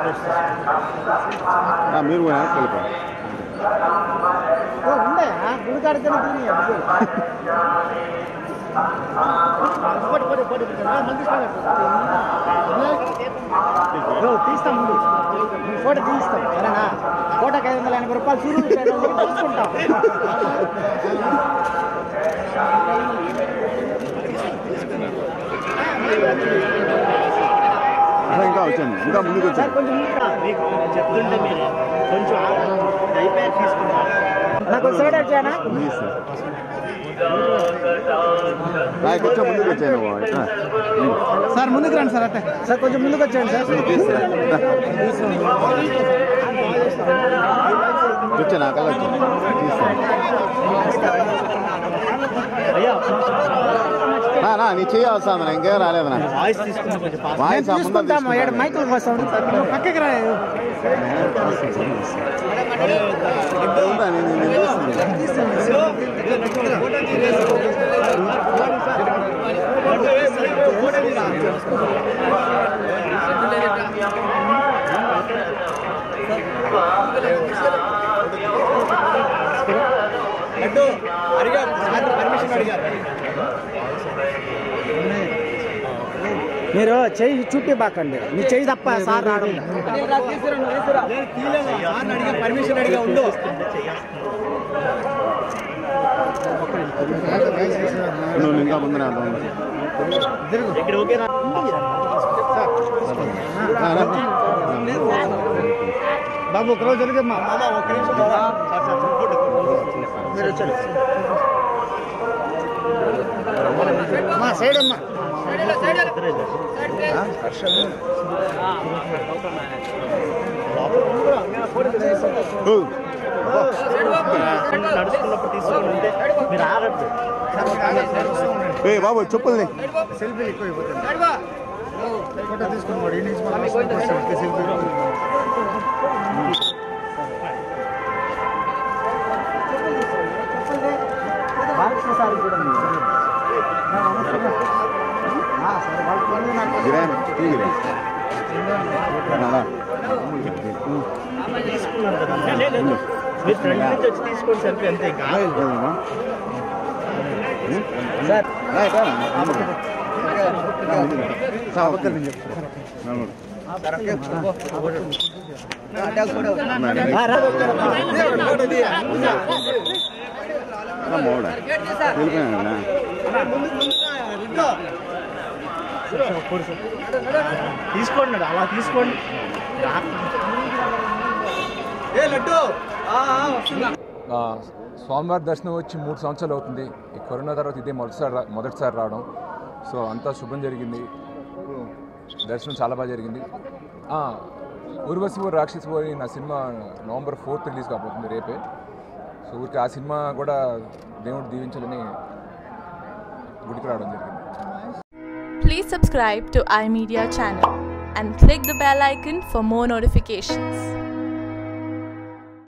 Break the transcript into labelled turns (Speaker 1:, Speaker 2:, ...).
Speaker 1: మీరు కలిపా
Speaker 2: ఉన్నాయా గుడి కాడితే తీస్తాం ముందు ఫోటో తీస్తాం సరేనా ఫోటోకి 580 రూపాయలు చూడు తీసుకుంటాం
Speaker 1: ఇంకా వచ్చాను ఇంకా ముందుకు వచ్చాను
Speaker 2: కొంచెం చెప్తుంటే మీరు కొంచెం అయిపోయాక తీసుకుంటాం నాకు సైడ్ వచ్చానా
Speaker 1: కొంచెం ముందుకు వచ్చాను
Speaker 2: సార్ ముందుకు రండి సార్ అట్టే సార్ కొంచెం ముందుకు వచ్చాను సార్
Speaker 1: వచ్చాను ఆ కళ నీ చేయాల్సింది ఇంకేం రాలేదు వాయిస్
Speaker 2: మైకుల కోసం పక్కకి రాలేదు మీరు చెయ్యి చూపి బాకండి మీ చెయ్యి తప్ప సార్ రావడం పర్మిషన్ అడిగా ఉండు
Speaker 1: ఇంకా ముందర
Speaker 2: బాబు ఒక రోజు జరిగమ్మా ఒక్క నిమిషం మీరు వచ్చారు సైడ్ అమ్మా
Speaker 3: నడుచుకున్నప్పుడు తీసుకుంటే మీరు ఆగద్దు
Speaker 1: బాబు చెప్పుల్ని
Speaker 2: సెల్ఫీ ఎక్కువైపోతుంది ఫోటో తీసుకున్నాడు సెల్ఫీ బాలకృష్ణ సార్ కూడా
Speaker 3: తీసుకోండి సరిపోయి అంతే తీసుకోండి అలా తీసుకోండి
Speaker 4: స్వామివారి దర్శనం వచ్చి 3 సంవత్సరాలు అవుతుంది. ఈ కరోనా తర్వాత ఇదే మొదటిసారి రావడం. సో అంతా శుభం జరిగింది. దర్శనం చాలా బాగా జరిగింది. ఊర్వశి రాక్షసి నా సినిమా November 4th రిలీజ్ కాబోతుంది రేపే. సో ఊరికి ఆ సినిమా కూడా దేవుడు దీవించాలని గుడికి రావడం జరిగింది.
Speaker 5: Please subscribe to iMedia channel and click the bell icon for more notifications.